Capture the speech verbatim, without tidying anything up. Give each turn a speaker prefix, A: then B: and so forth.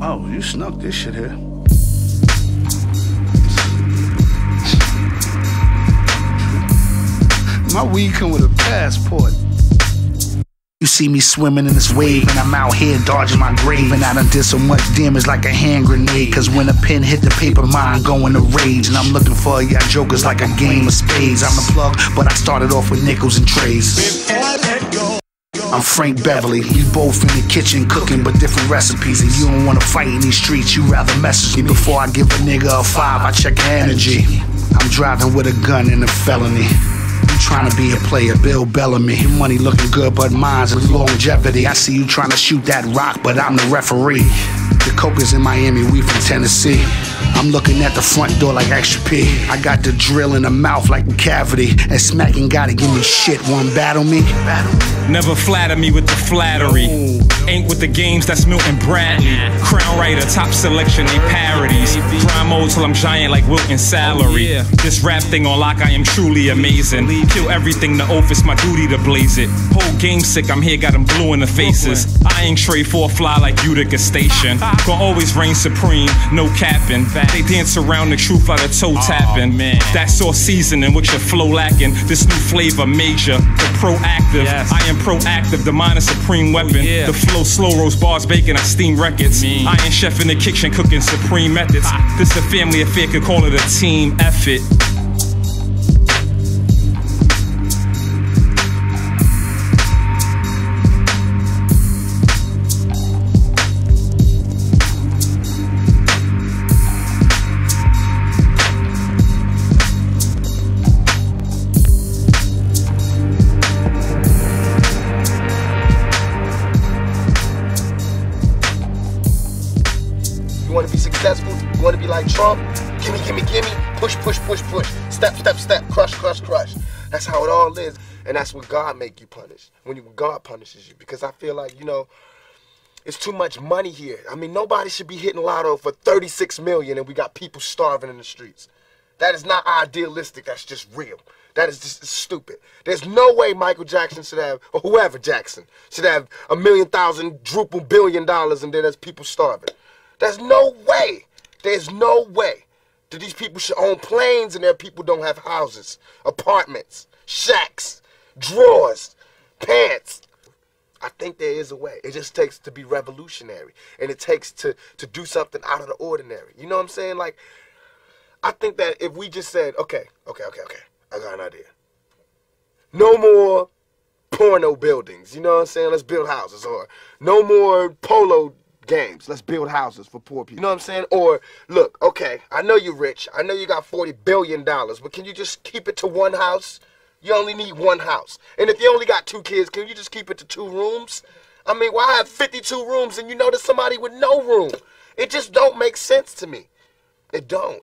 A: Oh, you snuck this shit here. My weed come with a passport. You see me swimming in this wave, and I'm out here dodging my grave. And I done did so much damage like a hand grenade. Cause when a pen hit the paper, mine going to rage. And I'm looking for y'all jokers like a game of spades. I'm the plug, but I started off with nickels and trays. I'm Frank Beverly, we both in the kitchen cooking but different recipes. And you don't wanna fight in these streets, you rather message me. Before I give a nigga a five, I check her energy. I'm driving with a gun and a felony. You trying to be a player, Bill Bellamy. Your money looking good, but mine's a longevity. I see you trying to shoot that rock, but I'm the referee. The coke is in Miami, we from Tennessee. I'm looking at the front door like Extra P. I got the drill in the mouth like a cavity. And smacking gotta give me shit, wanna battle me?
B: Never flatter me with the flattery. Ain't with the games, that's Milton Bradley. Crown writer, top selection, they parodies. Prime mode till I'm giant like Wilton Salary. This rap thing on lock, I am truly amazing. Kill everything, the oath, it's my duty to blaze it. Whole game sick, I'm here, got them blue in the faces. I ain't trade for a fly like Utica Station. Gonna always reign supreme, no capping. They dance around the truth out of toe tapping. That's all seasoning with your flow lacking. This new flavor major, the proactive. I am proactive, the mind is supreme weapon. The flow slow roast bars bacon, I steam records. I ain't chef in the kitchen cooking supreme methods. This a family affair, could call it a team effort.
C: You want to be successful? You want to be like Trump? Gimme, gimme, gimme. Push, push, push, push. Step, step, step. Crush, crush, crush. That's how it all is. And that's what God make you punish. When you, God punishes you. Because I feel like, you know, it's too much money here. I mean, nobody should be hitting lotto for thirty-six million and we got people starving in the streets. That is not idealistic. That's just real. That is just stupid. There's no way Michael Jackson should have, or whoever Jackson, should have a million thousand, druple billion dollars and then there's people starving. There's no way. There's no way that these people should own planes and their people don't have houses, apartments, shacks, drawers, pants. I think there is a way. It just takes to be revolutionary. And it takes to, to do something out of the ordinary. You know what I'm saying? Like, I think that if we just said, okay, okay, okay, okay, I got an idea. No more porno buildings. You know what I'm saying? Let's build houses. Or no more polo games. Let's build houses for poor people. You know what I'm saying? Or, look, okay, I know you're rich. I know you got forty billion dollars, but can you just keep it to one house? You only need one house. And if you only got two kids, can you just keep it to two rooms? I mean, why have fifty-two rooms and you know there's somebody with no room? It just don't make sense to me. It don't.